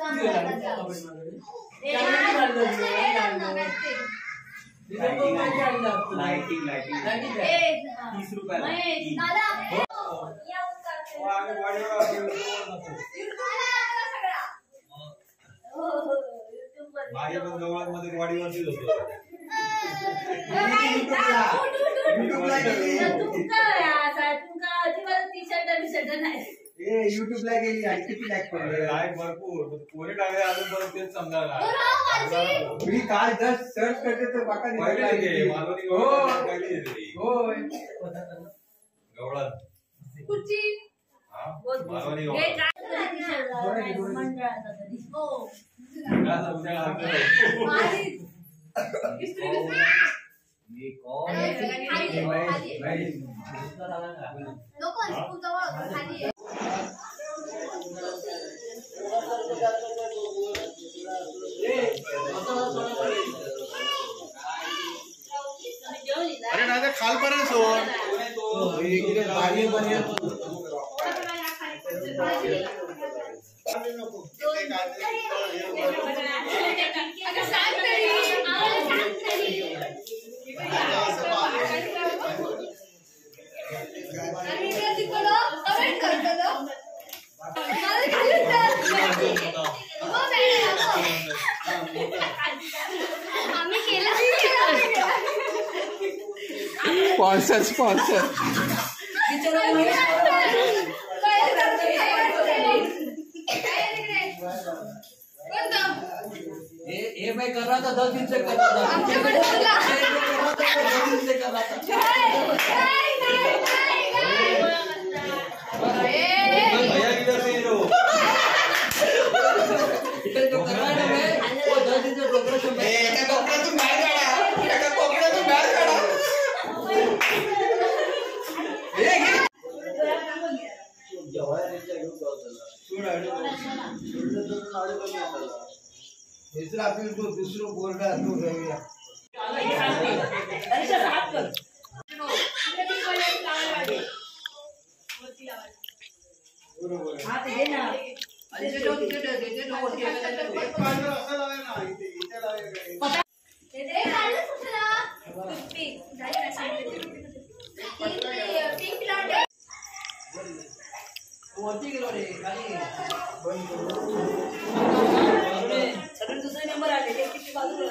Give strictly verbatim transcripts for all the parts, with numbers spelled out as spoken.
Lighting lighting तीस रुपये माझ्या पण जवळमध्ये वाडीवरतीच होतो युट्यूब ला गेली आणि किती लाईक पडले लाईक भरपूर कोणी टाकले अजून परत तेच समजायला मी काल जस्ट सर्च करते तर बाका मालवणी होय गवळण कुठची मालवणी अरे ना खाल पर्यंत सोड स्पॉन्सर स्पॉन्सर ये मैं कर रहा था दस दिन से कर रहा था दस दिन से कर रहा था भैया किधर से हीरो जो कर रहा है ना मैं वो दस दिन से प्रोग्रेस में एका कोपऱ्यातून बाहेर काढा एका कोपऱ्यातून बाहेर काढा हे घे जवारीचा योग होता सोड आडे सोडलं तर आडे कमी आला दुसरा आपली तो दुसरा बोर्ड असतो घेऊया अरे हात कर बरोबर हात दे ना अरे ते लोग ते ते ते लोग वरती असं लावे ना इथे इथे लावे काय ते दे काढलं कुठला पिक झाले ना सांगितलं पिक प्लांट वरती गेलो रे खाली बंद करू सगळे दुसरे नंबर आले ते किती बाजूला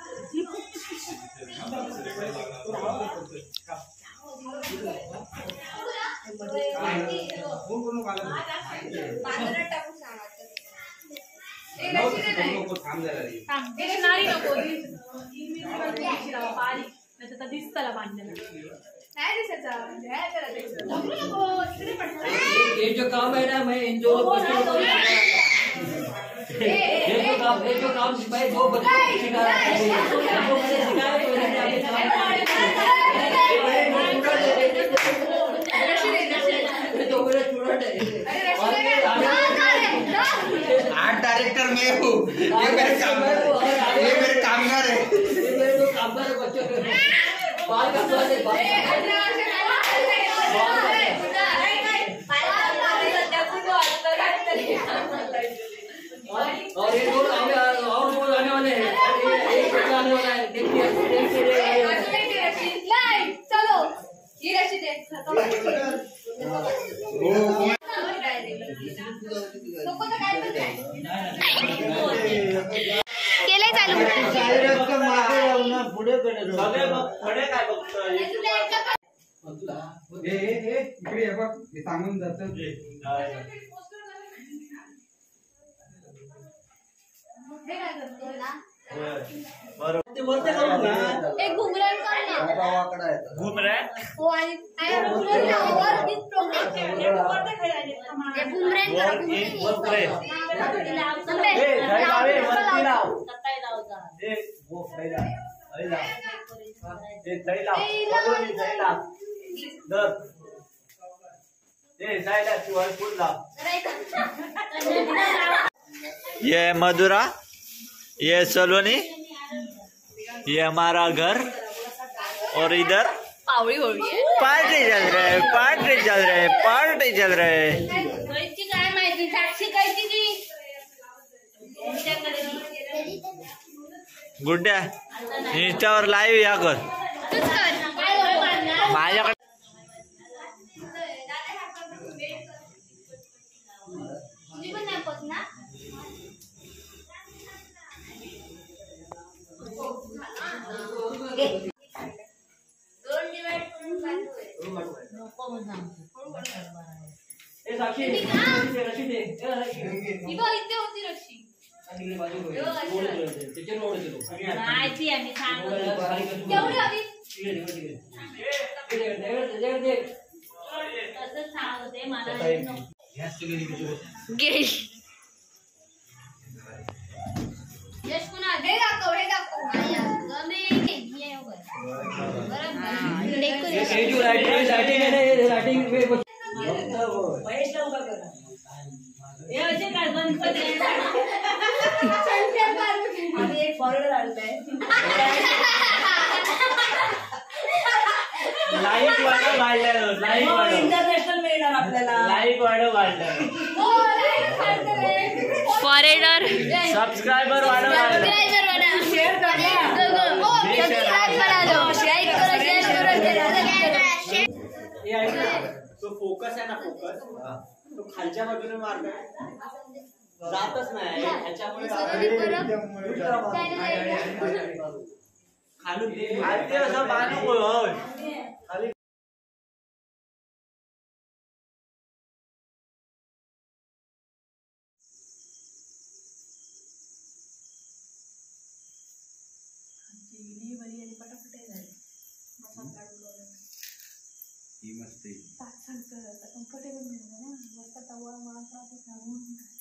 फोन करून काढा बाजूला टाकून सांगा एक नको रशीद नाही नको थांब जरा रे थांब ते नाही नको इमेज मध्ये लावा बारीक नाही तर दिसतला बांधलेला नाही दिसायचा ह्या जरा दिसतो नको इकडे पडला ये जो काम है ना मैं इन दोनों बच्चों को ये जो काम ये जो काम मैं दो बच्चों को सिखा रहा हूँ जो मैंने सिखाया तो मैंने आगे तो मेरा स्टूडेंट है आर्ट डायरेक्टर मैं हूँ ये मेरे कामगार ये मेरे कामगार है ये मेरे जो कामगार बच्चों के बाल का बाल और ये दो हमें और दो आने वाले हैं एक आने वाला है देखिए चलो ये रशीद है केलंय चालू पुढे इकडे बघ सांगून जात एक घुमरान कर ना घुमरान हो आणि घुमरान वर इस प्रोग्राम के वर ते खेळायले हे घुमरान कर घुमरान ए जाई लावे वरती लाव सत्ताई लाव जा ए वो जाई लाव जाई लाव ए जाई लाव बोलून जाई लाव दर ए जाई लाव तू हर फुल लाव ये मधुरा ये सलोनी ये हमारा घर और इधर पावड़ी होळी पार्टी चल रहा है पार्टी चल रहा है पार्टी चल रहा है काय माहिती साक्षी काय ती गुड्ड्या इंस्टावर लाईव्ह या कर तूच कर माझ्याकडे तुझी पण नाही पोच ना दोन डिवाइड करून काढू नको म्हणा ए साक्षी रशी रशी दे ही बघ इथे होती रशी आणि बाजू त्याचे रोड केलो माहिती आम्ही सांगतो केवढी केवढी हवी तसंच सांगत होते मला गेल यश कुणा हे दाखव हे दाखव गमे घे लाईक वाढव वाढलं लाईक वाढव इंटरनॅशनल मिळणार आपल्याला लाईक वाढव वाढलं फॉरेनर सबस्क्रायबर वाढव वाढलं शेअर करा तो फोकस आहे ना फोकस तो खालच्या बाजूने मारतोय जातच नाही ह्याच्यामुळे खालून खालती असं बांधू होय खाली ही मस्त आहे. कम्फर्टेबल मिळणार ना मस्त तवा मला